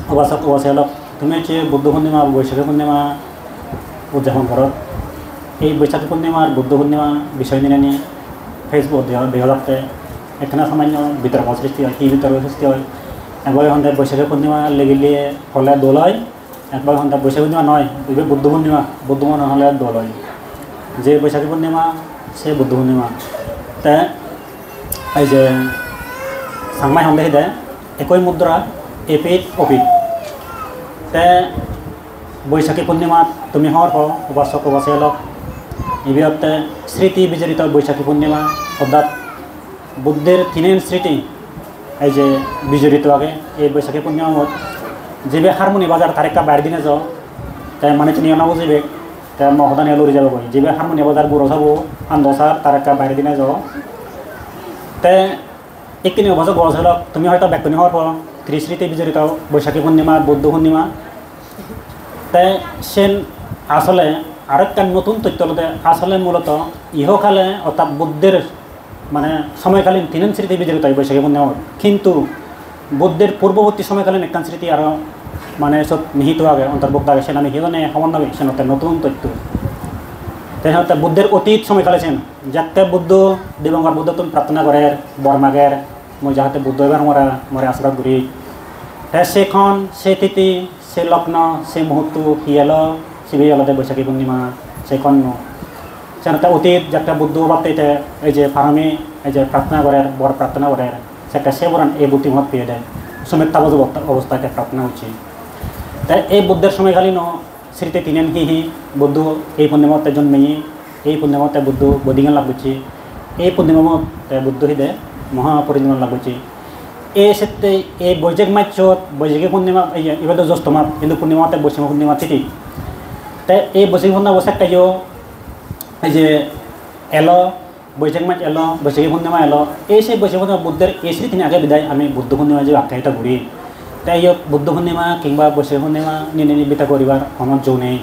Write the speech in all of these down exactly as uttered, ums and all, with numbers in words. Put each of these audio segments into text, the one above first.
উপাসক উপাসিয়ালক তুমি হচ্ছে বুদ্ধ পূর্ণিমা বৈশাখী পূর্ণিমা উদযাপন করো। এই বৈশাখী পূর্ণিমা আর বুদ্ধ পূর্ণিমা বিষয় নিয়ে নিয়ে ফেসবুক দেখা যাচ্ছে এখানে সামান্য বিতর্ক সৃষ্টি হয়। কী বিতর্ক সৃষ্টি হয়? একবার সন্ধ্যায় বৈশাখী পূর্ণিমা লেগিলে হলে দোল হয়, একবার সন্ধ্যা বৈশাখী পূর্ণিমা নয় এবার বুদ্ধ পূর্ণিমা, বুদ্ধ পূর্ণিমা হলে দোল হয়। যে বৈশাখী পূর্ণিমা সে বুদ্ধ পূর্ণিমা। তে এই যে সাংমাই সন্দেহ দেয় একই মুদ্রা এপিট অপিট। তে বৈশাখী পূর্ণিমা তুমি হওয়ার পর উপাসক উপাসিয়ালক ইবিহতে স্মৃতি বিজড়িত বৈশাখী পূর্ণিমা অর্থাৎ বুদ্ধের তিনের স্মৃতি এই যে বিজড়িত আগে এই বৈশাখী পূর্ণিমা যেবে হারমোনি বাজার তার একটা বাইরে দিনে যাও তাই মানে চিনি না বুঝিবে তাই মহদানি লড়ি যাব কই যেবে হারমোনি বাজার বুড়ো যাবো আন্দোসার তার একটা বাইরে দিনে যাও। তাই একদিন অবশ্য গছ হল তুমি হয়তো ব্যক্তি হওয়ার পর ত্রিস্মৃতি বিজড়িত বৈশাখী পূর্ণিমা বুদ্ধ পূর্ণিমা। তাই সে আসলে আরেকটা নতুন তথ্য হতে আসলে মূলত ইহকালে অর্থাৎ বুদ্ধের মানে সময়কালীন তিন স্মৃতি বিজড়িত হয় বৈশাখী পূর্ণিমা, কিন্তু বুদ্ধের পূর্ববর্তী সময়কালীন একটা স্মৃতি আরও মানে সব নিহিত আগে অন্তর্ভুক্ত আগে সেনা নিহিত নেই সমান হবে সে নতুন তথ্য। তাই হতে বুদ্ধের অতীত সময়কালে ছেন যাতে বুদ্ধ দিবঙ্গর বুদ্ধ তুমি প্রার্থনা করে বর্মাগের মই যাহাতে বুদ্ধ এবার মরা মরে আশীর্বাদ করি। হ্যাঁ সেখন সে তিথি সে লগ্ন সে মুহূর্ত হিয়াল শিবি আলাদা বৈশাখী পূর্ণিমা সেখন সেটা অতীত যাতে বুদ্ধ বাপ্তাইতে এই যে ফারামি এই যে প্রার্থনা করে বর প্রার্থনা করে সেটা সে বরান এই বুদ্ধিমত পেয়ে দেয় সুমিত্তাবজ অবস্থাতে প্রার্থনা হচ্ছে। তাই এই বুদ্ধের সময়কালীন স্মৃতি তিনেন হি হি বুদ্ধ এই পূর্ণিমাতে জন্মেই এই পূর্ণিমাতে বুদ্ধ বদিগান লাভ করছি এই পূর্ণিমা বুদ্ধ হিদে মহাপরিনির্বাণ লাভ করছি। এই ক্ষেত্রে এই বৈশাখ মাসত বৈশাখী পূর্ণিমা এই এবার তো জ্যৈষ্ঠ মাস কিন্তু পূর্ণিমাতে বৈশাখ পূর্ণিমা তিথি। তাই এই বৈশাখী পূর্ণিমা বৈশাখটাইও এই যে এলো বৈশাখ মাস এলো বৈশাখী পূর্ণিমা এলো এই সেই বৈশাখী পূর্ণিমা বুদ্ধের এই স্মৃতি আগে বিদায় আমি বুদ্ধ পূর্ণিমা যে আখ্যায়িত করি। তাই ইয়ত বুদ্ধ পূর্ণিমা কিংবা বৈশাখী পূর্ণিমা নিয়ে নির্মিত করিবার কোনো জো নেই।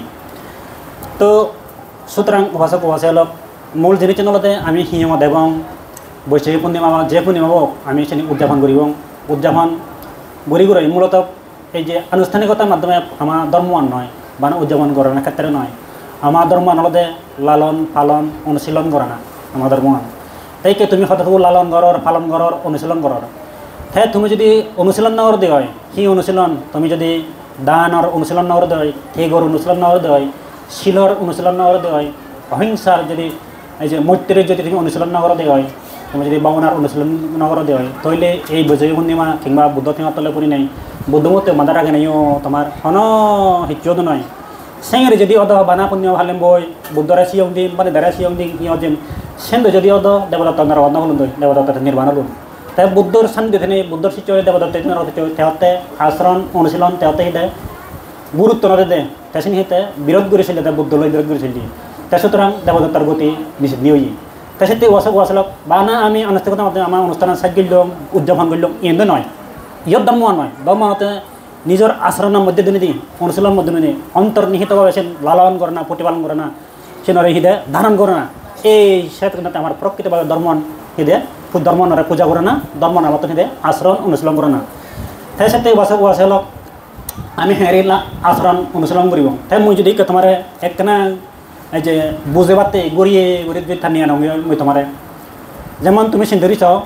তো সুতরাং উপাসক উপাসিয়ালক মূল জিনিস নলতে আমি হিমত এবং বৈশাখী পূর্ণিমা যে পূর্ণিমা হোক আমি সেটি উদযাপন করিব। উদযাপন করি করে মূলত এই যে আনুষ্ঠানিকতার মাধ্যমে আমার ধর্মমান নয় বা উদযাপন করার ক্ষেত্রে নয়। আমার ধর্মমান হলতে লালন পালন অনুশীলন করে না আমার ধর্মমান। তাইকে তুমি হয়তো লালন গড়র পালন গড়র অনুশীলন গড়র হ্যাঁ তুমি যদি অনুশীলন নগর দেওয়া হয় সেই অনুশীলন তুমি যদি দানৰ অনুশীলন নগর দেওয়া হয় ঠেগর অনুশীলন নগর দেওয়া হয় শিলৰ অনুশীলন নগর দেওয়া হয় অহিংসার যদি এই যে মৈত্রের যদি তুমি অনুশীলন নগর দেওয়া হয় তুমি যদি বামনার অনুশীলন নগর দেওয়া হয় তাহলে এই বৈশাখী পূর্ণিমা কিংবা বুদ্ধ পূর্ণিমা তলে করি নাই বুদ্ধমতে মাদার আগে নাইও তোমার হন হিচ্ছুদ নয় সেঙের যদি অদ বানা পূর্ণিমা ভালেম বই বুদ্ধরা সিয়ং দিন মানে দারা সিয়ং দিন ইয় দিন সেন্দ যদি অদ দেবদত্ত অন্ন হলুন দেবদত্ত নির্বাণ হলুন। তাই বুদ্ধর শান্তি থেনে বুদ্ধর শিষ্য দেবদত্ত তেহতে আচরণ অনুশীলন তেহতে হিদে গুরুত্ব নদে দে তেসিন হিতে বিরোধ করেছিল বুদ্ধ লই বিরোধ করেছিল। তাই সুতরাং দেবদত্তার গতি নিষেধ নিয়ে তাই সত্যি ওয়াসক ওয়াসলক বা না আমি আনুষ্ঠানিকতার মাধ্যমে আমার অনুষ্ঠান সাজ করলাম উদযাপন করলাম এনে নয় ইয়ত ধর্ম নয় ধর্মতে নিজের আচরণের মধ্যে দিনে দিই অনুশীলনের মধ্যে দিনে অন্তর্নিহিতভাবে সে লালন করে না প্রতিপালন করে না সে নরে হিদে ধারণ করে না এই ক্ষেত্রে আমার প্রকৃতভাবে ধর্ম হিদে ধর্ম নরে পূজা করে না ধর্ম নার মতন হিদে আচরণ অনুশীলন করে না। তাই সাথে ওয়াসক ওয়াসলক আমি হেঁড়ি আচরণ অনুশীলন করিব। তাই মই যদি তোমার একখানা এই যে বুঝে পাতে গড়িয়ে গড়িয়ে যদি নিয়ে আনো মই তোমার যেমন তুমি সিন্ধুরি চাও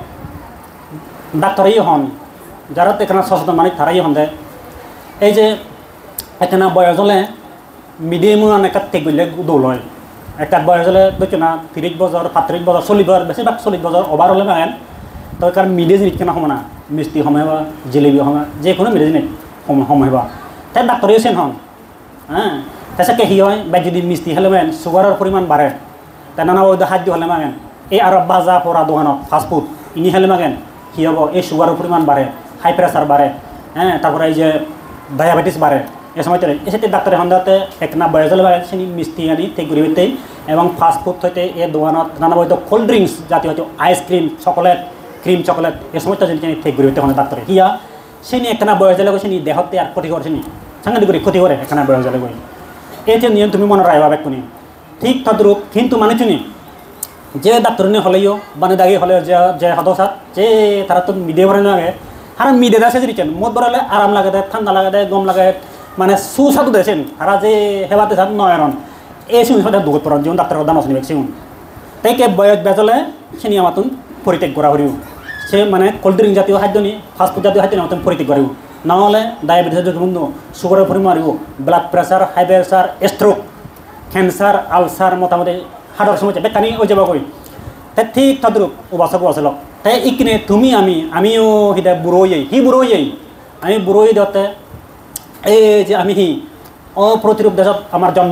ডাক্তারই হন যারা এখানে সচেতন মানে তারাই হন দেয় এই যে এখানে বয়স হলে মিডিয়াম একটা ঠিক করলে দৌল হয় একটা বয়স হলে দেখছো না তিরিশ বছর সাতত্রিশ বছর চল্লিশ বছর বেশিরভাগ চল্লিশ বছর ওভার হলে মাগেন তো কারণ মিডিয়া জিনিস কেনা সময় না মিষ্টি সময় হবা জিলেবি সময় যে কোনো মিডিয়া জিনিস সময় হবা তাই ডাক্তারই চেন হন হ্যাঁ তাছাড়া কি হয় বা যদি মিষ্টি হলে মেন সুগারের পরিমাণ বাড়ে তাই নানা ওই খাদ্য হলে মাগেন এই আর বাজা পড়া দোকানত ফাস্টফুড ইনি হলে মাগেন কি হব এই সুগারের পরিমাণ বাড়ে হাই প্রেসার বাড়ে হ্যাঁ তারপরে এই যে ডায়াবেটিস বাড়ে এই সময় এই সাথে ডাক্তার সন্ধ্যাতে এক না বয়স হলে বাড়ে সেই মিষ্টি আনি ঠিক ঘুরিতেই এবং ফাস্টফুড হইতে এই দোকানত নানা হয়তো কোল্ড ড্রিঙ্কস জাতীয় হয়তো আইসক্রিম চকলেট ক্রিম চকলেট এই সময়টা যদি ঠিক ঘুরিতে হয় ডাক্তারে হিয়া সে নিয়ে একখানা বয়স হলে সে দেহতে আর ক্ষতি করছে নি সাংঘাতিক করে ক্ষতি করে একখানা বয়স হলে গই এই যে নিয়ম তুমি মনে রাখবা বেকুনি ঠিক তদ্রূপ কিন্তু মানে চুনি যে ডাক্তারনি হলেও মানে দাগি হলে যে যে সদস্যাত যে তারা তো মিডিয়া করে না আগে হারা মিডে দেশে দিচ্ছেন মদ বরালে আরাম লাগে দেয় ঠান্ডা লাগে দেয় গম লাগে মানে সুস্বাদু দেছেন হারা যে হেবাতে সাথে নয়রন এই শুন সাথে দুঃখ পড়ান যেমন ডাক্তার দান আসেন শুন তাই কে বয়স বেজলে সেনি আমাতুন পরিত্যাগ করা হরিও সে মানে কোল্ড ড্রিঙ্ক জাতীয় খাদ্য নি ফাস্টফুড জাতীয় খাদ্য আমাতুন পরিত্যাগ করিব নহলে ডায়াবেটিসের যোগ বন্ধু সুগারের পরিমাণ মারিব blood pressure high pressure stroke cancer ulcer মোটামুটি হার্টের সমস্যা বেকানি ওই যাবা কই তাই ঠিক তদ্রুপ উবাসক উবাসলক তাই ইকিনে তুমি আমি আমিও হিদা বুড়োই হি বুড়োই আমি বুড়োই দতে এই যে আমি হি অপ্রতিরূপ দেশত আমার জন্ম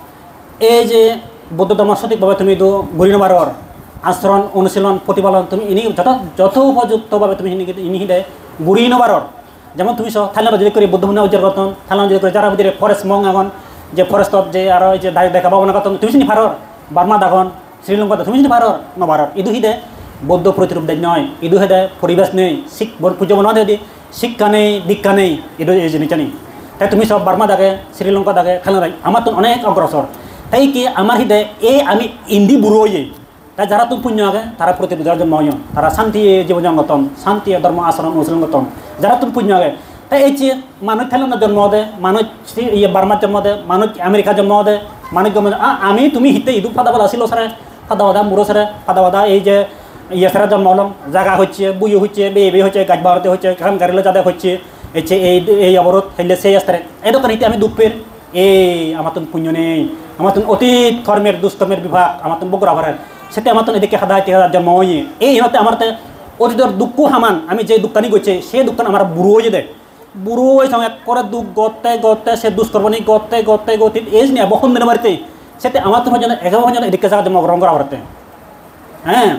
এই যে বৌদ্ধ ধর্ম সঠিকভাবে তুমি তো গড়ি নবাৰৰ আচরণ অনুশীলন প্রতিপালন তুমি ইনি যত যত উপযুক্তভাবে তুমি ইনি হিদে গড়ি নবাৰৰ যেমন তুমি সব থাইল্যান্ড যদি করি বুদ্ধ মুন্না উজ্জ্বল করতন থাইল্যান্ড যদি করি যারা ভিতরে ফরেস্ট মং এখন যে ফরেস্টত যে আর ওই যে দেখা পাবো না করতন তুমি চিনি ভারর বার্মা দাখন শ্রীলঙ্কা তুমি চিনি ভারর নভারত ইদু হিদে বৌদ্ধ প্রতিরূপ দেয় নয় ইদু হেদে পরিবেশ নেই শিখ পুজো বনোয়া দেদি শিক্ষা নেই দীক্ষা নেই ইদু এই জিনিসটা নেই তাই তুমি সব বার্মা দেখে শ্রীলঙ্কা দেখে থাইল্যান্ড আমার তো অনেক অগ্রসর তাই কি আমার হিদে এই আমি ইন্দি বুড়ো হয়ে তাই যারা তুমি পুণ্য আগে তারা প্রতিরূপের জন্ম হয় তারা শান্তি জীবনগতম শান্তি ধর্ম আচরণ অনুশীলনগতম যারা তুমি পুণ্য আগে তাই এই যে মানুষ থাইল্যান্ডের জন্ম দে মানুষ ইয়ে বার্মার জন্ম দে মানুষ আমেরিকার জন্ম দে মানুষ জন্ম আমি তুমি হিতে ইদু ফাদা ফাদা ছিল সারে ফাদা ফাদা মুড়ো সারে ফাদা ফাদা এই যে ইয়ে সারা জন্ম হলাম জায়গা হচ্ছে বুইও হচ্ছে বে বে হচ্ছে গাছ বাড়াতে হচ্ছে খান গাড়িলে যাদের হচ্ছে এই যে এই এই অবরোধ হেললে সেই আসতে এই দোকান হিতে আমি দুঃখের এই আমার তো পুণ্য নেই আমার তো অতীত কর্মের দুষ্কর্মের বিভাগ আমার তো বগুড়া ভরের সেটা আমার তো এদিকে হাদা হাজার জন্ম হয়ে এই হতে আমার অতীতের দুঃখ হামান আমি যে দুঃখানি করছে সেই দুঃখান আমার বুড়ো হয়ে দেয় বুড়ো হয়ে এক করে দুঃখ গতে গতে সে দুষ্কর্মণী গতে গতে গতি এজ নিয়ে বখন দিনে বাড়িতে সেটা আমার তো যেন এগারো জন এদিকে যাওয়া জন্মগ্রহণ করা পারতে হ্যাঁ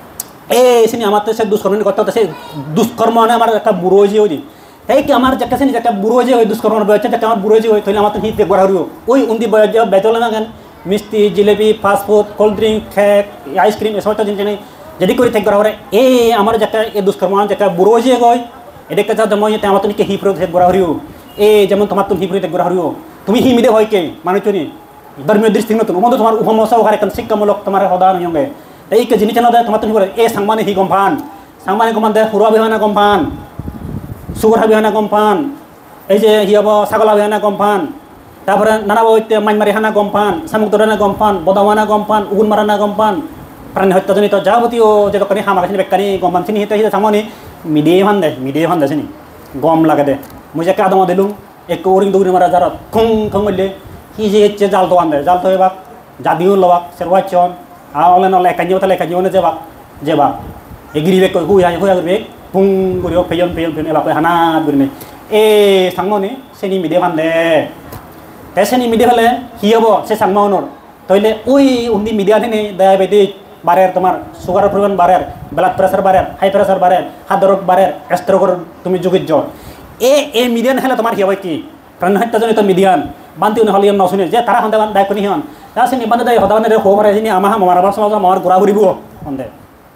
এই সিনি আমার তো সে দুষ্কর্ম করতে হতো সে দুষ্কর্ম মানে আমার একটা বুড়ো হয়ে যে তাই কি আমার যেটা সিনি যেটা বুড়ো যে ওই দুষ্কর্ম বয়সে যেটা আমার বুড়ো যে ওই তাহলে আমার তো হিতে গড়া হরিও ওই উন্দি বয়স যে বেতলে না কেন মিষ্টি জিলেপি fast food cold drink cake ice cream এসব জিনিস নেই যদি করে থেকে গড়া হরে এই আমার যেটা এই দুষ্কর্ম যেটা বুড়ো যে গয় এদিকে যা জন্ম হয়েছে আমার তো নিকে হিফ্রো থেকে গড়া হরিও এই যেমন তোমার তুমি হিফ্রো থেকে গড়া হরিও তুমি হিমিদে হয় কে মানুষ নি ধর্মীয় দৃষ্টি নতুন মধ্যে তোমার উপমসা ওখানে এখন শিক্ষামূলক তোমার সদান হয়ে এই কে জিনিস না দেয় তোমার তুমি বলে এ সাংমানে হি গম্ফান সাংমানে গমান দেয় হুরা বিহানা গম্ফান সুগরা বিহানা গম্ফান এই যে হি হব ছাগলা বিহানা গম্ফান তারপরে নানা বইতে মাইমারি হানা গম্ফান শামুক দরানা গম্ফান বদাওয়ানা গম্ফান উগুন মারানা গম্ফান প্রাণী হত্যাজনিত যাবতীয় যে দোকানি হামাকাছিনি বেকানি গম্ফান চিনি হিতে হিতে সামনে মিডিয়ে ভান দেয় মিডিয়ে ভান দেয়নি গম লাগে দে মুই যাকে আদমা দিলুম একটু ওরিং দৌড়ি মারা যারা খুং খুং বললে কি যে হচ্ছে জাল তো আনবে জাল তো এবার জাদিও লবাক সেরওয়াচন আলে নলে একাজিও তাহলে একাজিও নে যাবাক যাবাক এগিরি বেক হুই হাই হুই বেক পুং করিও ফেয়ন ফেয়ন ফেয়ন এবার হানা গুরিনে এ সাংমনি সেনি মিডিয়ে ভান দে তে সেনি মিডিয়ে হলে কি হবো সে সাংমাউনর তাইলে ওই উন্দি মিডিয়া নেই ডায়াবেটিস বাড়ের তোমার সুগারের পরিমাণ বাড়ের ব্লাড প্রেসার বাড়ের হাই প্রেসার বাড়ের হার্ট বাড়ের স্ট্রোকের তুমি যোগিত এ এই মিডিয়ান হলে তোমার কি হবে কি প্রাণ হত্যাজনিত মিডিয়ান বান্তি হলে ন শুনে যে তারা সন্দেহ দায় করি হন তা সে বান্ধে দায় সদাবানে হব পারে যিনি আমার মামার আবার সমাজ আমার ঘোরা ঘুরিব সন্দেহ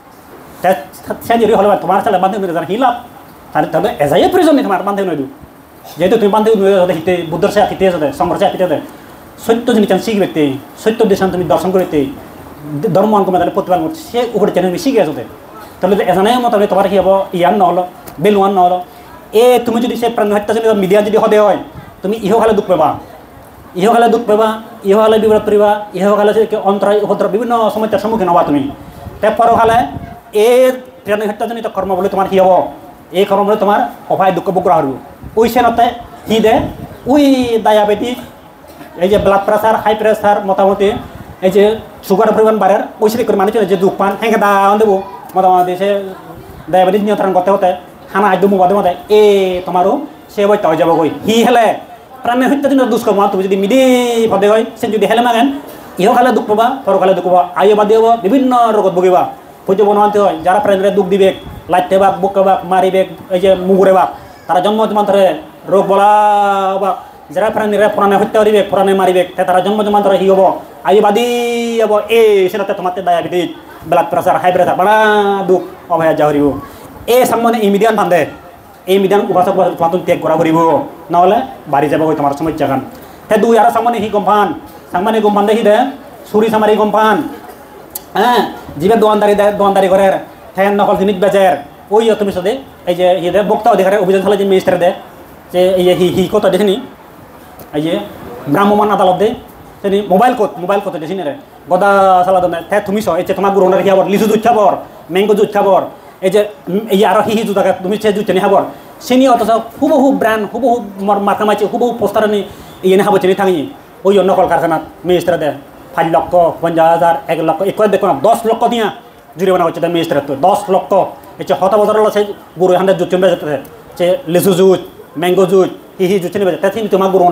সে যদি হলে তোমার চালে বান্ধি জানা হিলাপ তাহলে তাহলে এজাই প্রয়োজন নেই তোমার বান্ধে নইদু যেহেতু তুমি বান্ধে হিতে বুদ্ধর সে আতিতে আছে সংঘর্ষে আতিতে আছে সত্য জিনিস শিখবে সত্য দেশান তুমি দর্শন করতে ধর্ম অঙ্ক মেধালে প্রতিপালন করছে সে উপরে চ্যানেল শিখে আসতে তাহলে এজনে মতামত তোমার কি হব ইয়ান নহলো বেলুয়ান নহলো এ তুমি যদি সে প্রাণ হত্যাজনিত মিডিয়া যদি হদে হয় তুমি ইহকালে দুঃখ পাবা ইহকালে দুঃখ পাবা ইহকালে বিপদ পড়িবা ইহকালে অন্তরায় উপদ্রব বিভিন্ন সমস্যার সম্মুখীন হবা তুমি তাই পরকালে এই প্রাণ হত্যাজনিত কর্ম বলে তোমার কি হব এই কর্ম বলে তোমার অভায় দুঃখ বগ্রহ হব ওই সেনতে হি দে ওই ডায়াবেটিস এই যে ব্লাড প্রেসার হাই প্রেসার মোটামুটি এই যে সুগার পরিমাণ বাড়ার ওই সেটা করে মানুষ যে দুঃখ পান হ্যাঁ দাওয়ান দেবো মোটামুটি সে ডায়াবেটিস নিয়ন্ত্রণ করতে হতে খানা আজ দেবো বাদে মতে এ তোমারও সে বই তাও যাব গই হি হেলে প্রাণের হত্যাজনিত দুষ্কর্ম তুমি যদি মিডি পদে হয় সে যদি হেলে মাগেন ইহকালে দুঃখ পাবা পরকালে দুঃখ পাবা আয়ু বাদ দিব বিভিন্ন রোগত ভুগিবা পুজো বনোয়াতে হয় যারা প্রাণীরা দুঃখ দিবে লাইতে বাক বুকে বাক মারিবে এই যে মুগুরে বাক তারা জন্ম জন্মান্তরে রোগ বলা বা যারা প্রাণীরা পুরাণে হত্যা করিবে পুরাণে মারিবে তারা জন্ম জন্মান্তরে হি হব আয়ু বাদি হব এ সেটাতে তোমার diabetes blood pressure high pressure বড়া দুঃখ অভয়া যাহরিব এই সামনে এই মিডিয়ান বান্ধে এই মিডিয়ান উপাসক তোমার ত্যাগ করা করিব নহলে বাড়ি যাব তোমার সমস্যা খান হে দুই আর সামনে হি গম্ফান সামনে গম্ফান দেখি দে ছুরি সামারি গম্ফান হ্যাঁ জিবে দোয়ানদারি দে দোয়ানদারি করে হ্যাঁ নকল জিনিস বেচের ওই তুমি সাথে এই যে ইয়ে বক্তাও দেখারে অভিযান চালায় যে ম্যাজিস্ট্রেট দেয় যে এই যে হি হি কত দেখেনি এই যে ভ্রাম্যমান আদালত দে সেনি মোবাইল কোত মোবাইল কত দেখি রে গদা চালা দেয় তে তুমি সহ এই যে তোমার গুরুনার কি আবার লিচু দুধ খাবর ম্যাঙ্গো দুধ খাবর এই যে এই আরো হি হি জুতা তুমি সে জুত নি খাবর সেনি অথচ হুবহু ব্র্যান্ড হুবহু মার্কা মাছি হুবহু পোস্টার নি ইয়ে খাবো চিনি থাকি ওই নকল কারখানাত ম্যাজিস্ট্রেট দেয় পাঁচ লক্ষ পঞ্চাশ হাজার এক লক্ষ এক দেখো না দশ লক্ষ দিয়া জরিমানা হচ্ছে তার ম্যাজিস্ট্রেট দশ লক্ষ হচ্ছে শত বছর হলো সেই গরু এখান জুত চুমবে যেতে সে লিচু জুত ম্যাঙ্গো জুত হি হি জুত চিনি বেজে তাই তোমার গরু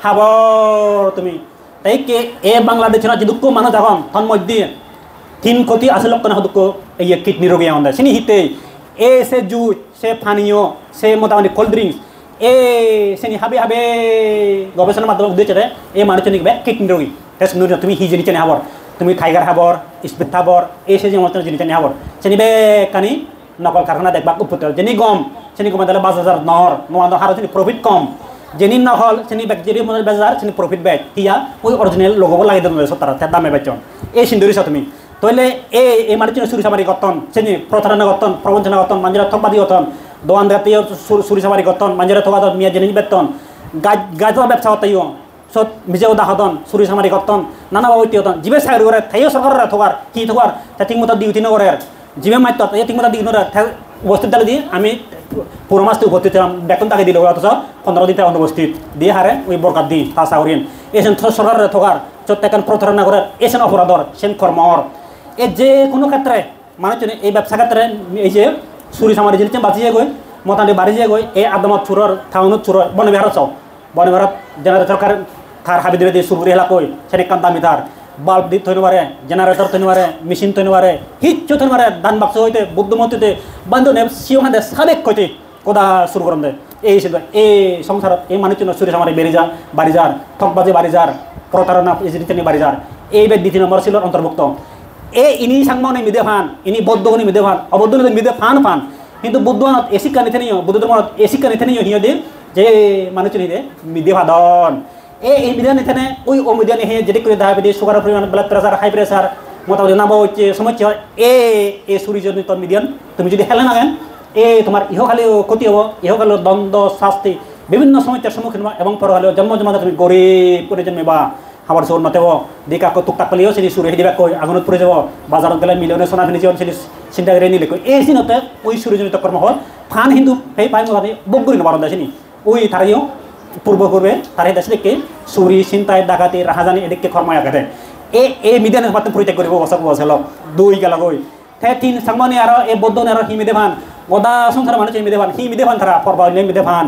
খাবর তুমি তাই কে এ বাংলাদেশ না যে দুঃখ মানুষ এখন তন মধ্যে তিন কোটি আশি লক্ষ না দুঃখ এই কিডনি রোগী আমাদের চিনি হিতে এ সে জুত সে পানীয় সে মোটামুটি কোল্ড ড্রিঙ্কস এ সেনি হাবে হাবে গবেষণার মাধ্যমে উদ্দেশ্যে এই মানুষ নিবে কিডনি রোগী তুমি হি জিনিস হাবর তুমি টাইগার হাবর স্পিড হাবর এই সে জিনিস জিনিস হাবর চেনিবে কানি নকল কারখানা দেখবা উপর যেনি গম চেনি গম তাহলে পাঁচ হাজার নর নোয়া হার চেনি প্রফিট কম যেনি নকল চেনি ব্যাকটেরি মনে বেজার চেনি প্রফিট ব্যাগ হিয়া ওই অরিজিনাল লোগো লাগিয়ে দেবে তারা তার দামে বেচন এই সিন্দুরিস তুমি তাহলে এই এই মানুষ চুরি চামারি গতন চেনি প্রতারণা গতন প্রবঞ্চনা গতন মানুষের থকবাদী গতন দোয়ান রাতে চুরি চামারি গতন মানুষের থকা মিয়া জিনিস বেতন গাছ গাছর ব্যবসা হতাইও সব নিজেও দাহতন চুরি চামারি গতন নানা বাবুটি হতন জিবে চাকরি করে তাইও সরকারের থকার কি থকার তা ঠিক মতো ডিউটি নকরে জিবে মাত্র তাই ঠিক মতো ডিউটি নকরে উপস্থিত তাহলে দিয়ে আমি পুরো মাসটি উপস্থিত ছিলাম বেতন তাকে দিল অথচ পনেরো দিন অনুপস্থিত দিয়ে হারে ওই বরকাত দিই তা চাকরিন এসেন সরকারের থকার চোদ্দ প্রতারণা করে এসেন অপরাধর সেন কর্মর এই যে কোনো ক্ষেত্রে মানুষ এই ব্যবসা ক্ষেত্রে এই যে চুরি চামারি জিনিস বাঁচিয়ে গই মোটামুটি বাড়ি যে গই এই আদমত চুরর টাউনত চুরর বনবিহারত চাও বনবিহারত জেনারেটর কার তার হাবি দিবে দিয়ে চুরি হেলা কই সেটি কাম দামি তার বাল্ব দি থইতে পারে জেনারেটর থইতে পারে মেশিন থইতে পারে হিচ্ছু থইতে পারে ধান বাক্স হইতে বুদ্ধমতিতে বান্ধব সিওখানে সাবেক কইতে কোদা শুরু করম দে এই ছিল এই সংসারত এই মানুষ চুরি চামারি বেড়ে যার বাড়ি যার ঠকবাজি বাড়ি যার প্রতারণা ইজিনি বাড়ি যার এই বেদ দ্বিতীয় নম্বর ছিল অন্তর্ভুক্ত এ ইনি সাংমানে মিদে ফান ইনি বৌদ্ধগণী মিদে ফান অবদ্ধ মিদে ফান ফান কিন্তু বুদ্ধনত এ শিক্ষা নিতে নিও বুদ্ধ ধর্মত এ শিক্ষা নিতে নিও হিয়দের যে মানুষ নিতে মিদে ভাদন এই এই মিডিয়া নিতে ওই ও মিডিয়া নিয়ে যেটি করে ডায়াবেটিস সুগারের পরিমাণ ব্লাড প্রেসার হাই প্রেসার মোটামুটি নাম হচ্ছে সমস্যা হয় এ এ সূর্যজনিত মিডিয়ান তুমি যদি হেলে নাগেন এ তোমার ইহকালেও ক্ষতি হব ইহকালেও দ্বন্দ্ব শাস্তি বিভিন্ন সমস্যার সম্মুখীন হবা এবং পরকালেও জন্ম জন্মাতে তুমি গরিব করে জন্মিবা খাবার চোর নতেব দিকা টুকটাক পেলেও সেটি সুরে দিবা কই আগুনত পড়ে যাব বাজারত গেলে মিলিয়নে সোনা কিনে যান সেটি চিন্তা করে নিলে কই এই চিনতে ওই সূর্যজনিত কর্ম হল ফান হিন্দু সেই পাই মতো বগুরি নবার দেশনি ওই তারাইও পূর্ব পূর্বে তার দেশ দেখে চুরি চিন্তায় ডাকাতি রাহাজানি এদিকে কর্ময় আঘাতে এই এই মিডিয়ানের মাত্র পরিত্যাগ কৰিব বছর বছর দুই গেল গই তে তিন সাংমানি আর এই বৌদ্ধ আর হি মিদে ভান গদা সংসার মানুষ মিদে ভান হি মিদে ভান তারা পরবাইলেন মিদে ভান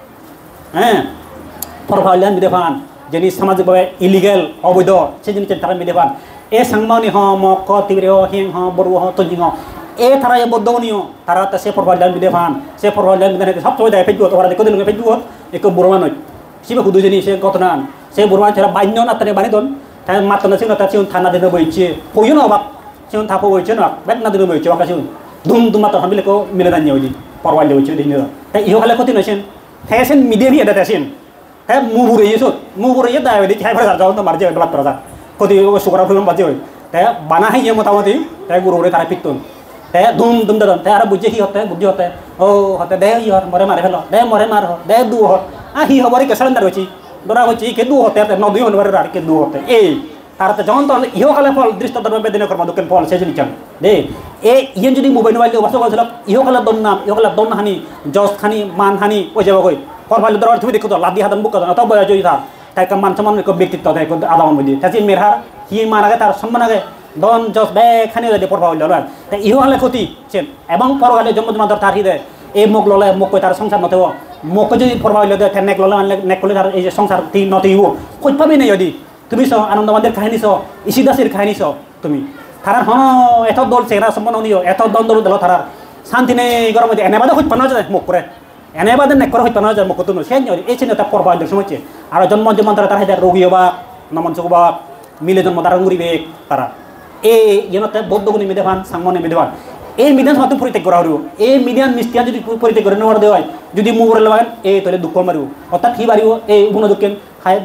হ্যাঁ পরবাইলেন মিদে ভান যিনি সামাজিকভাবে ইলিগেল অবৈধ সেই জিনিস তারা মিদে ভান এ সাংমানি হ মক তিরে হিং হ বড়ু হ তঞ্জিং এ তারা এ বৌদ্ধনীয় তারা সে পরবাইলেন মিদে ভান সে পরবাইলেন মিদে সবসময় দেয় ফেসবুক ওরা দেখো দিল ফেসবুক একটু বুড়োমান নয় সিবে হুদু জিনিস সে কত নান সে বুড়োমান ছেড়া বান্য না তাদের বানিতন তাই মাত্র না সিংহ তার সিউন থানা দিনে বইছে পইও না অবাক সিউন থাপো বইছে না বেক না দিনে বইছে বাকা সিউন ধুম ধুম মাত্র হামিলে কো মিলে দানি হইলি পরবাইলে বইছে দিন তাই ইহ খালে ক্ষতি নইছেন ফ্যাশন মিডিয়া ভি এটা আসেন হ্যাঁ মুবুরে ইয়েছো মুবুরে ইয়ে দায় দেখি হাই ফার যাও তো মার যে ব্লাড রাজা ক্ষতি সুগার প্রবলেম বাজে হই তাই বানা হাই মোটামুটি তাই গুরুরে তারা পিতন তাই ধুম ধুম দাদন তাই আর বুঝে কি হতে বুঝে হতে ও হতে দে ই মরে মারে ফেলো দে মরে মার দে দু হ আ হি হবরে কে সালেন্ডার হইছি দরা হইছি কে দু হতে ন দুই হনবারে আর কে দু হতে এই তারতে যখন তো ইহ কালে ফল দৃষ্ট ধর্ম বেদনে কর্ম দুকেন ফল সেই জিনিস দে এ ইয়ে যদি মোবাইল মোবাইল বাসা বলছিল ইহ কালে দম নাম ইহ কালে দম হানি জস খানি মান হানি ওই যাব কই ফল ফাইলে দরা তুমি দেখো তো লাদি হাদন বুক তো বয়া জই থা তাই কাম মান সম্মান কো ব্যক্তিত্ব তাই কো আদাম বদি তাই মেরহার হি মান আগে তার সম্মান আগে দন জস বে খানি যদি পড়বা হইল তাই ইহ কালে ক্ষতি চেন এবং পরকালে জন্ম জন্ম তার হিদে এই মুখ ললে মুখ কই তার সংসার নতেব মুখ যদি পড়বা হইল দে নেক ললে নেক করলে তার এই যে সংসার তি নতেইব কই পাবি নাই যদি তুমি সো আনন্দবাদের কাহিনী সো ইসিদাসের কাহিনী সো তুমি তারার হন এত দল চেহারা সম্পন্ন নিও এত দ্বন্দ্ব দিল তারার শান্তি নেই গরম এনেবাদে হইতে পানা যায় মুখ করে এনেবাদে নেক করে হইতে পানা যায় মুখ তুমি সেই এই চিন্তা তার পড়বা হইল সময় আর জন্ম জন্ম তারা তার হাতে রোগী হবা নমন চকবা মিলে জন্ম তারা উড়িবে তারা এই ইয়েনতে বৌদ্ধগুণী মিদেভান সাংমনে মিদেভান এই মিডিয়ান সমাজ পরিত্যাগ করা হইব এই মিডিয়ান মিষ্টিয়া যদি পরিত্যাগ করে নেওয়ার দেওয়া হয় যদি মুগুরে লাগান এই তাহলে দুঃখ মারিব অর্থাৎ কি বাড়িব এই গুণ দুঃখেন হাই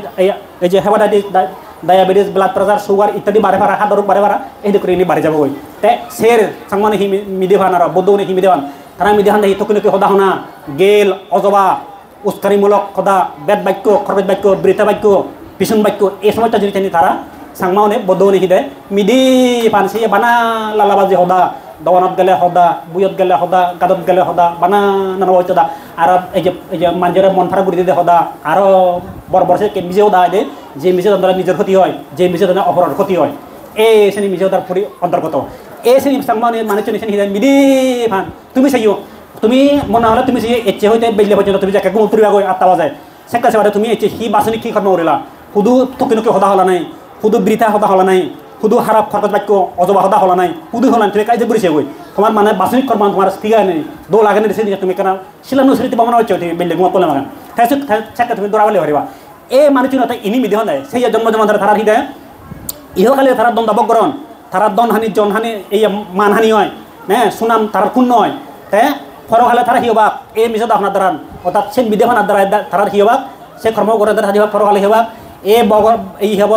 এই যে hepatitis diabetes blood pressure sugar ইত্যাদি বাড়ে বাড়া হাত রোগ বাড়ে বাড়া এই করে বাড়ি যাব te ser sangmane hi midevan aro bodone hi midevan tara midevan hi tokuneke hoda hona gel অজবা উস্কারিমূলক কথা বেদ বাক্য খরবেদ বাক্য বৃতা বাক্য পিছন বাক্য এই সময়টা যদি তিনি তারা সাংমাওনে বদৌনি হিদে মিদি পানসি বানা লালাবাজি হদা দওয়ানত গেলে হদা বুয়ত গেলে হদা গাদত গেলে হদা বানা নানা হদা আর এই যে এই যে মানজরে মন ফারা গুড়ি দিতে হদা আরো বড় বড় সে মিজে হদা দে যে মিজে দ্বারা নিজের ক্ষতি হয় যে মিজে দ্বারা অপরাধ ক্ষতি হয় এই শ্রেণী মিজে দ্বারা পরি অন্তর্গত এই শ্রেণী সাংমাওনে মানে চনি শ্রেণী হিদে মিদি পান তুমি চাইও তুমি মনে হলে তুমি যে এচে হইতে বেজলে পর্যন্ত তুমি যাকে ঘুম ফুরিবা গই আটটা বাজে সেকা সেবারে তুমি এচে হি বাসনি কি কর্ম করিলা শুধু তকিনকে হদা হলা নাই শুধু বৃথা হদা হলা নাই শুধু হারাপ খরকত বাক্য অজবা হদা হলা নাই শুধু হলা তুমি কাজে করিছে গই তোমার মানে বাসনিক কর্ম তোমার স্পিগা নেই দো লাগে না দিছে তুমি কেন শিলানো স্মৃতি বামনা হচ্ছে তুমি বেজলে ঘুম পড়লে মাগান তাই সেকা তুমি দৌড়াবলে পারিবা এই মানুষজনতা ইনি মিদি হলে সেই জন্ম জন্ম ধরে তারা হৃদয় ইহকালে তারা দন দাবকরণ তারা দন হানি জন হানি এই মানহানি হয় হ্যাঁ সুনাম তারা ক্ষুণ্ণ হয় তাই ফরহালে তারা হিয়বাক এই মিজত আপনার দ্বারা অর্থাৎ সে বিদেহানার দ্বারা তারা হিয়বাক সে কর্ম করে দ্বারা হিবাক ফরহালে হিয়বাক এ বগর এই হব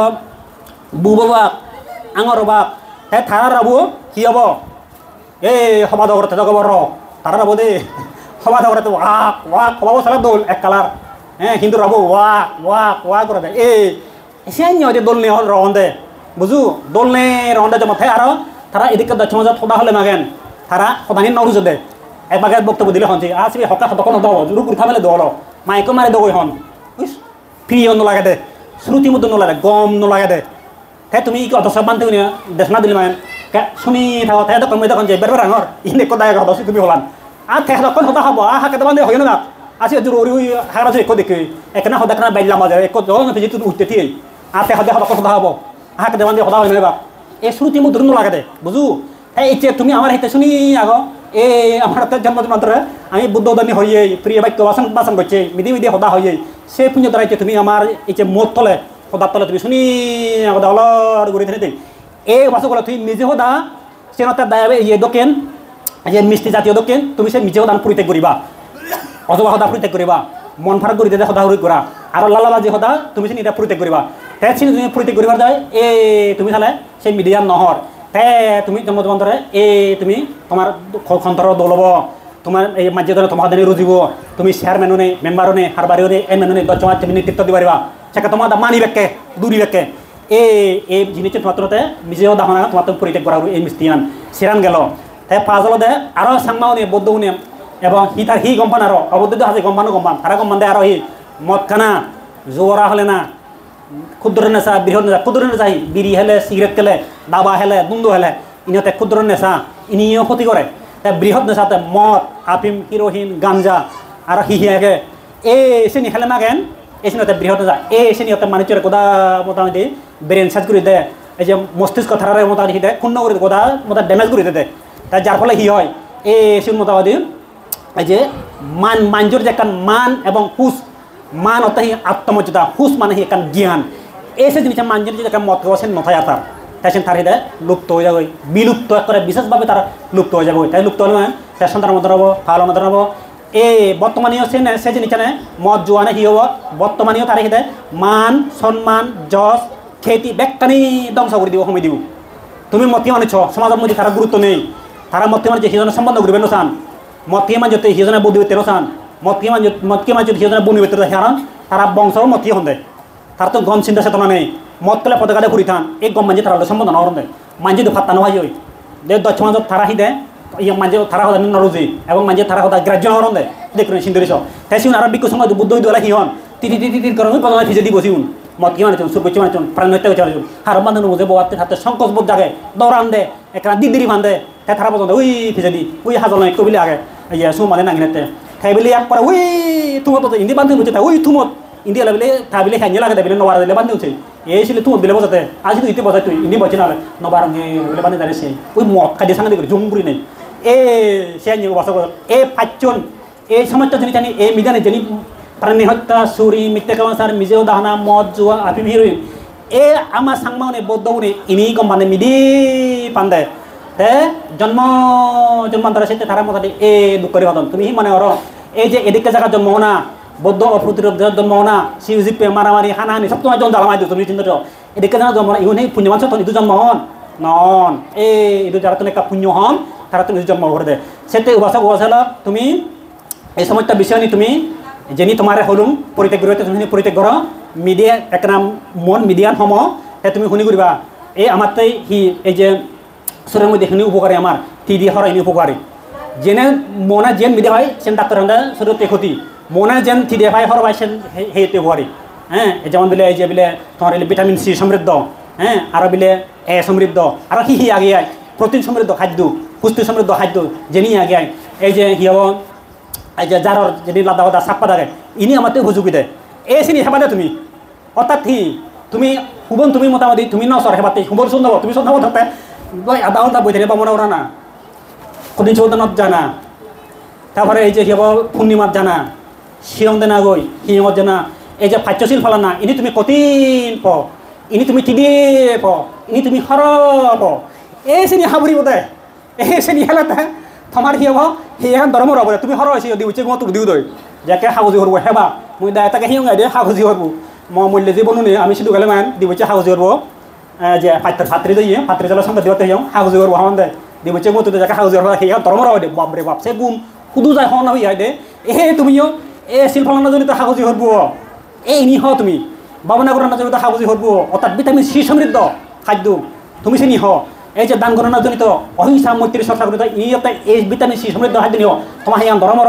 বুবাক আঙর বাক হ্যাঁ তারা রাবু হিয়ব এই সভা দগরতে জগবর তারা রাবো দে সভা দগরতে ওয়াক ওয়াক সবাব সারা দোল এক কালার হ্যাঁ কিন্তু রাবো ওয়াক ওয়াক ওয়াক করে দেয় এই সে যে দোল নিয়ে রহন দে বুঝু দোল নে রহন দে জমা আর তারা এদিকে দক্ষিণ মজাত সদা হলে মাগেন তারা সদানি নরুজ দে একবারে বক্তব্য দিলে হন যে আসবে হকা হতকন দাও জুরু কুরথা মেলে দল মাইকো মারে দগই হন বুঝ ফ্রি অন লাগে দে শ্রুতি মতো ন লাগে গম ন লাগে দে হে তুমি কি অত সব বানতে নিয়া দেশনা দিলি মান কে শুনি থাও তে দকন মে দকন যে বেরবার রাঙর ইনে কদাই গদ তুমি হলান আ তে দকন হতা হবো আ হাকে বানতে হইন না আসি জুরু ওরি হারা যে কো দেখি একনা হদা kana বাইলা মাজা এক জন ফিজি তুই উঠতে থি আ তে হদা হদা হদা হবো আ হাকে বানতে হদা হইন বা এ শ্রুতি মতো ন লাগে দে বুঝু হে ইতে তুমি আমার হিতে শুনি আগো এ আমার জন্ম জন্মান্তরে আমি বুদ্ধদানী হয়ে প্রিয় বাক্য বাসন বাসন করছে মিদি মিদি হদা হয়ে সে পুণ্য দ্বারাইতে তুমি আমার এই যে মত তলে হদার তলে তুমি শুনি হদা অলর ঘুরে ধরে দিই এই বাসগুলো তুমি নিজে হদা সে নতার দায়াবে ইয়ে দোকেন যে মিষ্টি জাতীয় দোকেন তুমি সে নিজে হদান পরিত্যাগ করিবা অথবা হদা পরিত্যাগ করিবা মন ফারাক করে দিতে হদা হরি করা আর লালাবাজি হদা তুমি সে এটা পরিত্যাগ করিবা হ্যাঁ সে তুমি পরিত্যাগ করিবার যায় এ তুমি তাহলে সেই মিডিয়াম নহর তে তুমি জন্ম জন্মান্তরে এ তুমি তোমার খন্তর দৌলব তোমার এই মাঝে ধরে তোমার দিনে রুজিব তুমি চেয়ারম্যানও নেই মেম্বারও নেই হারবারিও নেই এম এনও নেই দশ জমা তুমি নেতৃত্ব দিব পারিবা সেটা তোমার মানি বেকে দূরি বেকে এই এই জিনিসটা তোমার তোতে নিজেও দাহনা তোমার তো পরিত্যাগ করা এই মিস্তিয়ান সিরান গেল তাই পাঁচল দে আরও সাংমাও নেই বৌদ্ধও নেই এবং হি তার হি গম্পান আরো অবদ্ধ হাজে গম্পানো গম্পান তারা গম্পান দেয় আরো হি মদ খানা জোরা হলে না ক্ষুদ্র নেশা বৃহৎ নেশা ক্ষুদ্র নেশাই বিড়ি হেলে সিগারেট খেলে দাবা হেলে দুন্দু হেলে ইনিতে ক্ষুদ্র নেশা ইনিও ক্ষতি করে তাই বৃহৎ নেশাতে মদ আফিম হিরোইন গাঞ্জা আর হিহিয়াকে এই শ্রেণী হেলে মাগেন এই শ্রেণীতে বৃহৎ নেশা এই শ্রেণীতে মানুষের গোদা মোটামুটি ব্রেন সাজ করে দেয় এই যে মস্তিষ্ক থারারে মোটামুটি দেয় ক্ষুণ্ণ করে গোদা মোটা ড্যামেজ করে দেয় তাই যার ফলে হি হয় এই শ্রেণী মোটামুটি এই যে মান মাঞ্জুর যে একটা মান এবং হুস মান অর্থাৎ আত্মমর্যাদা হুস মানে হি একটা জ্ঞান এসে জিনিসটা মাঞ্জুর যে একটা মত আছে নথায় আতার তাই সে তার হৃদয় লুপ্ত হয়ে যাবে বিলুপ্ত করে বিশেষভাবে তারা লুপ্ত হয়ে যাবে তাই লুপ্ত হলে তার সন্তানের মতো হবো ফাল মতো হবো এই বর্তমানীয় সে সে জিনিসটা মদ জোয়ানে হি হব বর্তমানীয় তার হৃদয় মান সম্মান যশ খ্যাতি ব্যাখ্যানি ধ্বংস করে দিব সময় দিব তুমি মতি মানেছ সমাজের মধ্যে তারা গুরুত্ব নেই তারা মতি মানে যে সিজনের সম্বন্ধ করবে নসান মতকে মান যদি সিজনে বুদ্ধি পেতে নসান মতকে মান মতকে মান যদি সিজনে বনি পেতে হারান তারা বংশ মতি হন দেয় তার তো গম চিন্তা চেতনা নেই মত কলে পদকালে ঘুরি থান এই গম মাঞ্জি তারা সম্বন্ধ নহরণ দেয় মাঞ্জি তো ফাত্তা নহয় যে দক্ষ মাজত তারা হি দেয় ইয়ে মাঞ্জি তারা হদা নরজি এবং মাঞ্জি তারা হদা গ্রাহ্য নহরণ দেয় দেখুন সিন্দুরিস তাই সিউন আর বিজ্ঞ সময় বুদ্ধ দোলা হিহন তিতি তিতি তির করণ পদনা ফিজে দিব সিউন মত কি মানেছেন সুরবচ্চ মানেছেন প্রাণ হত্যা করছে হার বান্ধব বুঝে বোয়াতে হাতে সংকোচ বোধ জাগে দৌড়ান দে একটা দিদিরি বান্ধে তাই তারা পর্যন্ত ওই ফিজে দি ওই হাজল নয় কবিলে আগে ইয়ে সু মানে নাগিনাতে তাই বলে এক পরে ওই তুমত ইন্দি বান্ধব বুঝে ওই তুমত ইন্ডিয়া লেভেলে তাবিলে খাইয়ে লাগে দেবিলে নবার দিলে বান্ধি উঠছে এই ছিল তুমত দিলে বজাতে আজ তুই ইতি বজাই তুই ইন্দি বলছে না নবার বলে বান্ধি দাঁড়িয়েছে ওই মদ খাইয়ে সাংঘাতিক করে জুমপুরি নেই এ সে বসা এ পাঁচজন এই সমাজটা যিনি জানি এই মিজানে যিনি প্রাণী হত্যা চুরি মিথ্যা কামাচার মিজেও দাহনা মদ জুয়া আফিম হিরোইন এ আমার সাংমানে বৌদ্ধনে ইনি গম মানে মিদি পান্দে তে জন্ম জন্মান্তরে সেটা তারা মতো এ দুঃখ করে হতন তুমি মানে ওর এই যে এদিকে জায়গা জন্ম না বৌদ্ধ অপ্রতিরোধ জন্ম না শিবজিপে মারামারি হানাহানি সব তোমার জন্ম জ্বালামাই দিও তুমি চিন্তা এদিকে জানা জন্ম না ইউন পুণ্যমান সব ইদু জন্ম হন non eh itu যারা তুমি পুণ্য হন তারা তুমি জন্ম করে দে সেতে উবাসা উবাসালা তুমি এই সময়টা বিষয় নি তুমি যেনি তোমার হলুম পরিত্যাগ করতে তুমি পরিত্যাগ করো মিডিয়া এক নাম মন মিডিয়ান হম তে তুমি শুনি করিবা এই আমার তাই হি এই যে শরীরের মধ্যে শুনি উপকারী আমার টি দিয়ে হরাইনি উপকারী যেনে মনে যেন মিডিয়া হয় সেন ডাক্তার শরীরতে ক্ষতি মনে যেন টি দিয়ে হয় হরবাই সেন হেতে উপকারী হ্যাঁ যেমন বলে এই যে বলে তোমার ভিটামিন সি সমৃদ্ধ হ্যাঁ আরো বলে এ সমৃদ্ধ আরো হি হি আগে আয় প্রোটিন সমৃদ্ধ খাদ্য পুষ্টি সমৃদ্ধ খাদ্য যেনি আগে আয় এই যে হি হব এই যে যার যদি লাদা লাদা চাপা থাকে ইনি আমার উপযোগী দেয় এই চিনি হেবা দে তুমি অর্থাৎ হি তুমি হুবন তুমি মোটামুটি তুমি নসর হেবাতে হুবন শুনব তুমি শুনব থাকতে আধা ঘন্টা বই থাকে বা মনে ওরা না কদিন চৌদানত জানা তারপরে এই যে হি হব পূর্ণিমাত জানা শিরং দেনা গই হিমত জানা এই যে ফাচ্যশীল ফলা না ইনি তুমি কঠিন প ইনি তুমি টিডি প ইনি তুমি হর প এই শ্রেণী হাবুরি বোধে এই শ্রেণী হেলাতে তোমার কি হব সেই এখন ধর্ম রব তুমি হর আছে যদি উচ্চে তোক দিও দই যাকে হাউজি করবো হেবা মুই দা তাকে হিং গাই দিয়ে হাউজি করবো ম মূল্য জীবন নে আমি শুধু গেলে মান দিবচ্ছে হাউজি করবো যে ফাত্র ফাত্রি দিয়ে ফাত্রি জলের সঙ্গে দিতে যাও হাউজি করবো হামান দেয় দিবচ্ছে মতো যাকে হাউজি করবো সেই ধর্ম রব দে বাপরে বাপ সে গুম শুধু যায় হন হই দে এ তুমিও এ শিল ফলানোর জন্য তো হাউজি করবো এই ইনি হ তুমি বাবনা করানোর জন্য তো হাউজি করবো অর্থাৎ ভিটামিন সি সমৃদ্ধ খাদ্য তুমি সে নি হ এই যে দান গণনার জনিত অহিংসা মৈত্রী সরকার গণিত ই এই ভিটামিন সি সমৃদ্ধ খাদ্য নিও তোমার হিয়ান ধর্মর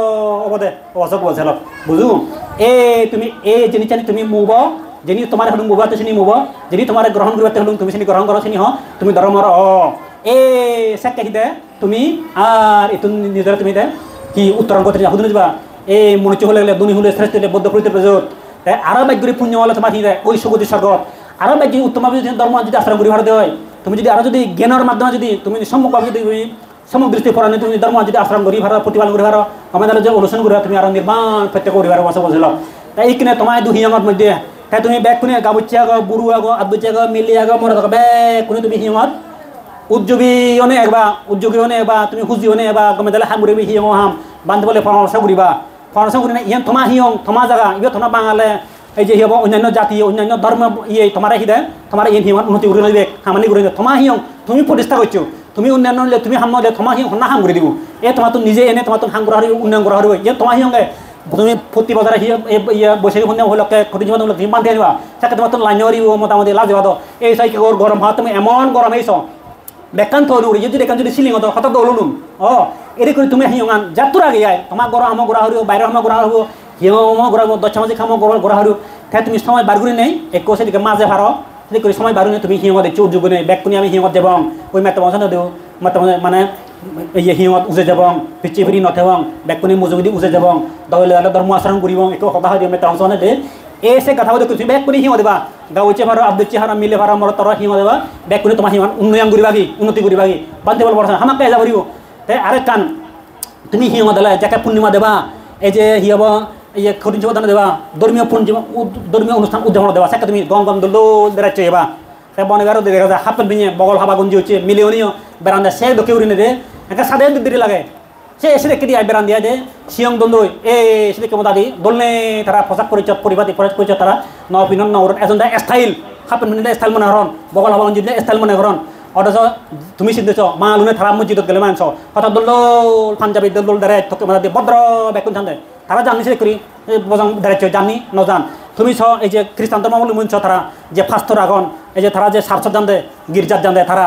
অবদে অসক বলছিল বুঝু এ তুমি এ যিনি চানি তুমি মুব যিনি তোমার হলুম মুবাতে চিনি মুব যিনি তোমার গ্রহণ করতে হলুম তুমি চিনি গ্রহণ করো চিনি হ তুমি ধর্মর অ এ সেকে হিদে তুমি আর এতু নিজের তুমি দে কি উত্তরণ করতে যা হুদুন যাবা এই মনুষ্য হলে গেলে দুনি হলে শ্রেষ্ঠ হলে বদ্ধ প্রীতি প্রজোত তাই আরো ব্যাগরি পুণ্য হলে তোমার হিদে ওই সুগতি স্বর্গত আরো ব্যাগি উত্তম ধর্ম যদি আশ্রম করি ভারতে হয় তুমি যদি আরো যদি জ্ঞানের মাধ্যমে যদি তুমি সম্মুখ যদি তুমি সম্মুখ দৃষ্টি পড়ানো তুমি ধর্ম যদি আশ্রম করি ভার প্রতিপালন করি ভার আমাদের যে অনুসরণ করি তুমি আরো নির্মাণ প্রত্যেক করি ভার বসে বসল তাই এইখানে তোমার দুহিয়ঙত মধ্যে তাই তুমি ব্যাগ কোনে গাবুচ্চি আগ বুড়ু আগ আদবুচ্চি আগ মিলি আগ মনে থাকো ব্যাগ কোনে তুমি হিয়ঙত উদ্যোগী অনেক বা উদ্যোগী অনেক বা তুমি খুঁজি অনেক বা গমে দিলে হাম ঘুরিবি হিয়ঙ হাম বান্ধ বলে পরামর্শ করিবা পরামর্শ করি না ইয়ান তোমার হিয়ং তোমার জায়গা ইয়ে তোমার বাঙালে এই যে হিয়ব অন্যান্য জাতি অন্যান্য ধর্ম ইয়ে তোমার হিদে তোমার এই হিয়ম উন্নতি করে নেবে হামানি করে নেবে তোমার হিয়ং তুমি প্রতিষ্ঠা করছো তুমি উন্নয়ন হলে তুমি হাম হলে তোমার হিয়ং না হাম করে দিব এ তোমার তো নিজে এনে তোমার তো হাম করা হারি উন্নয়ন করা হারিব ইয়ে তোমার হিয়ংকে তুমি প্রতি বছর হিয় ইয়ে বৈশাখী সন্ধ্যা হলকে ক্ষতি জীবন হলে তুমি বান্ধে আনিবা তাকে তোমার তো লাইন হারিব মোটামুটি লাজ যাবা তো এই চাই গরম হাত তুমি এমন গরম এইছ বেকান থ উড়ি যদি একান যদি সিলিং হতো হঠাৎ ওলুন ও এরি করে তুমি হিয়ঙান যাত্রা আগে আয় তোমার গরম হাম গড়া হারিব বাইরে হাম গড়া হারিব হিয়ম গড়া দচ্ছা মাঝে খাম গড়া হারিব তাই তুমি সময় বার করে নেই এক সেদিকে মাঝে ভারো সেদিকে করে সময় বার নেই তুমি হিয়ঙত দেখছো উদ্যোগ নেই ব্যাগ কোনি আমি হিয়ঙত যাবং ওই মাত্র বসানো দেও মাত্র মানে এই হিয়ঙত উজে যাবং পিছি ফিরি নথেবং ব্যাগ কোনি মুজুগ দি উজে যাবং দলে ধর্ম আচরণ করিবং একটু কথা হয় মাত্র অংশ দে এ সে কথা বলে কিছু ব্যাগ কোনি হিয়ঙ দেবা গাউচে ভারো আবদুচ্চে হারা মিলে ভারো মর তর হিয়ঙ দেবা ব্যাগ কোনি তোমার হিয়ঙ উন্নয়ন করিবাগি উন্নতি করিবাগি বান্ধে বল বড় হামাকে যা করিব তাই আরেক কান তুমি হিয়ঙ দিলে যাকে পূর্ণিমা দেবা এই যে হিয়ব এই যে খরিন চৌদান দেবা ধর্মীয় পূর্ণিমা ধর্মীয় অনুষ্ঠান উদযাপন দেবা সেটা তুমি গম গম দল বেড়াচ্ছে এবা তাই বনে বেড়ো দেখা যায় হাফেন বিয়ে বগল হাবা গঞ্জি হচ্ছে মিলিয়নিও বেড়ান্দা সে দোকে উড়িনে দে একটা সাদে দিদি লাগে সে এসে দেখে দিয়ে বেড়ান দিয়া দে শিয়ং দল এ এসে দেখে দাদি দলনে তারা পোশাক পরিচয় পরিপাতি পরিচয় তারা ন পিনন ন এজন স্টাইল হাফেন মিনিটে স্টাইল মনে হরণ বগল হাবা গঞ্জি স্টাইল মনে হরণ অথচ তুমি চিন্তিছ মা লুনে তারা মসজিদত গেলে মানছ হঠাৎ দল পাঞ্জাবি দল দাঁড়ে থকে মাঝে ভদ্র বেকুন থানদে তারা জানি সে করি বজাং দাঁড়াচ্ছ জানি নজান তুমি ছ এই যে খ্রিস্টান ধর্মাবলী মঞ্চ তারা যে ফাস্তর আগন এই যে তারা যে সারসত জানদে গির্জাত জানদে তারা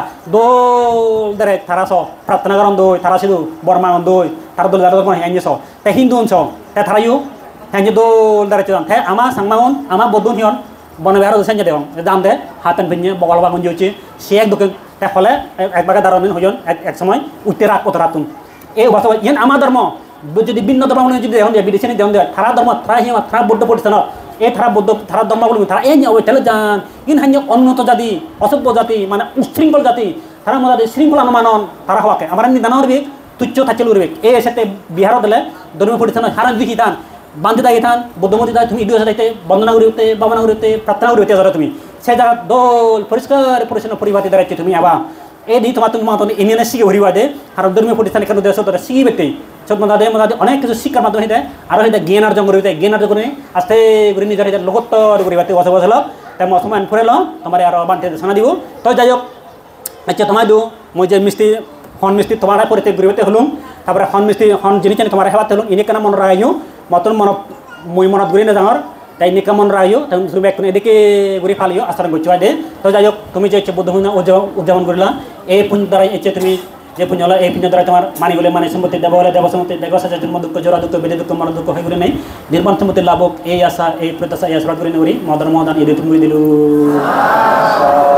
দোল দাঁড়ে তারা ছ প্রার্থনা করন দই তারা শুধু বর্মাগন দই তারা দোল দাঁড়া হ্যাঁ ছ তাই হিন্দু অঞ্চ তাই তারা ইউ হ্যাঁ যে দোল দাঁড়াচ্ছ জান হ্যাঁ আমার সাংমাগন আমার বৌদ্ধ হিয়ন বনে বেহার সেঞ্জে দেওয়া জান দে হাতেন ভিঞ্জে বগল বাগন হচ্ছে সে এক দোকে তাই ফলে একবারে দাঁড়ান হইজন এক সময় উঠতে রাত কত রাতুন এই অবস্থা ইয়ান আমার ধর্ম যদি ভিন্ন ধর্ম যদি এখন বিদেশি দেওয়া দেয় তারা ধর্ম তারা হিম তারা বৌদ্ধ প্রতিষ্ঠান এই তারা বৌদ্ধ তারা ধর্ম বলবে তারা এই ওই তাহলে যান ইন হান্য উন্নত জাতি অসভ্য জাতি মানে উশৃঙ্খল জাতি তারা মধ্যে শৃঙ্খল অনুমানন তারা হওয়াকে আমার নিদান উঠবে তুচ্ছ থাকছিল উঠবে এই সাথে বিহার দিলে ধর্মীয় প্রতিষ্ঠান হারান দেখি থান বান্ধি দাগি থান বৌদ্ধমতি দায় তুমি ইডিও সাথে বন্দনা করিতে বাবনা করিতে প্রার্থনা করিতে যারা তুমি সেই জায়গা দোল পরিষ্কার পরিচ্ছন্ন পরিবাতি দাঁড়াচ্ছি তুমি আবার এই দি তোমার তুমি মাতো ইন্ডিয়ানে শিখে ভরিবা দে আর ধর্মীয় প্রতিষ্ঠান এখানে দেশ তারা শিখি বেতে সব মধ্যে মধ্যে অনেক কিছু শিক্ষার মাধ্যমে দেয় আরও সেটা জ্ঞান অর্জন করিতে জ্ঞান অর্জন করে আস্তে করে নিজের এটা লোকত্তর করিবা বসে বসে তাই মৌসুমান ফুরেল তোমার আরও বান্ধে শোনা দিব তো যাই হোক আচ্ছা তোমায় দু মই যে মিষ্টি হন মিষ্টি তোমার পরিতে গরিবতে হলুম তারপরে হন মিষ্টি হন জিনিস তোমার হেবাতে হলুম ইনি কেন মন রাখো মতন মন মই মনত ঘুরি না যাওয়ার তাই নিকা মন রাখো তুমি এখন এদিকে ঘুরি ফালিও আসার গুছুয়া দে তো যাই হোক তুমি যে বুদ্ধ পূর্ণিমা উদযাপন করলা এই পুণ্য দ্বারা এসে তুমি যে পুণ্য হলো এই পুণ্য দ্বারা তোমার মানি বলে মানে সম্পত্তি দেব হলে দেব সম্পত্তি দেব সাজা জন্ম দুঃখ জোড়া দুঃখ বেদে দুঃখ মন দুঃখ হয়ে ঘুরে নেই নির্মাণ সম্পত্তি লাভক এই আশা এই প্রত্যাশা এই আশীর্বাদ করে নেই মদন মদন এই দুটো দিল